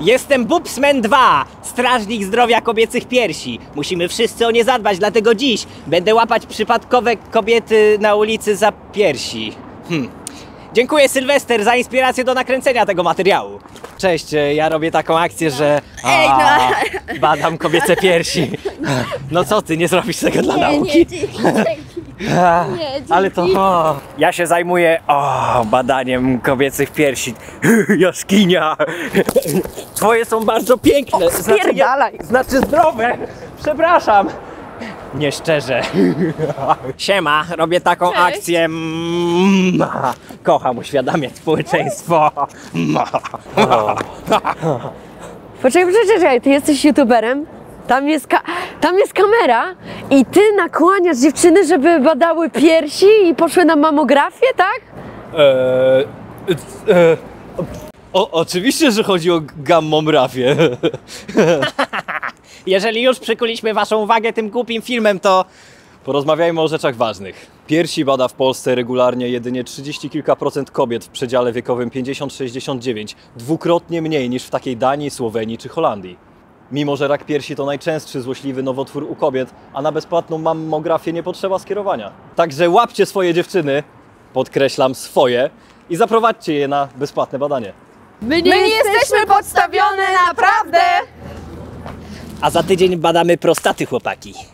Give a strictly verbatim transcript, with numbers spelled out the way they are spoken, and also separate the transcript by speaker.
Speaker 1: Jestem Bubsman dwa, strażnik zdrowia kobiecych piersi. Musimy wszyscy o nie zadbać, dlatego dziś będę łapać przypadkowe kobiety na ulicy za piersi. Hm. Dziękuję, Sylwester, za inspirację do nakręcenia tego materiału. Cześć, ja robię taką akcję, że
Speaker 2: Ej, no.
Speaker 1: a, badam kobiece piersi. No co ty, nie zrobisz tego dla
Speaker 2: Nie,
Speaker 1: nauki?
Speaker 2: nie, dzięki, dzięki. Nie, dzięki.
Speaker 1: Ale to o, ja się zajmuję o, badaniem kobiecych piersi. Jaskinia! Twoje są bardzo piękne. Znaczy, nie, znaczy zdrowe. Przepraszam. Nie szczerze. Siema, robię taką
Speaker 2: Cześć.
Speaker 1: akcję. Mm, kocham uświadamiać społeczeństwo.
Speaker 3: Poczekaj, poczekaj, poczekaj, ty jesteś youtuberem? Tam jest, ka tam jest kamera i ty nakłaniasz dziewczyny, żeby badały piersi i poszły na mamografię, tak?
Speaker 4: Eee, e, o, oczywiście, że chodzi o gammografię.
Speaker 1: Jeżeli już przykuliśmy waszą uwagę tym głupim filmem, to
Speaker 4: Porozmawiajmy o rzeczach ważnych. Piersi bada w Polsce regularnie jedynie trzydzieści kilka procent kobiet w przedziale wiekowym pięćdziesiąt do sześćdziesięciu dziewięciu, dwukrotnie mniej niż w takiej Danii, Słowenii czy Holandii. Mimo że rak piersi to najczęstszy złośliwy nowotwór u kobiet, a na bezpłatną mammografię nie potrzeba skierowania. Także łapcie swoje dziewczyny, podkreślam swoje, i zaprowadźcie je na bezpłatne badanie.
Speaker 3: My nie,
Speaker 2: My nie jesteśmy podstawione, naprawdę!
Speaker 1: a za tydzień badamy prostaty, chłopaki.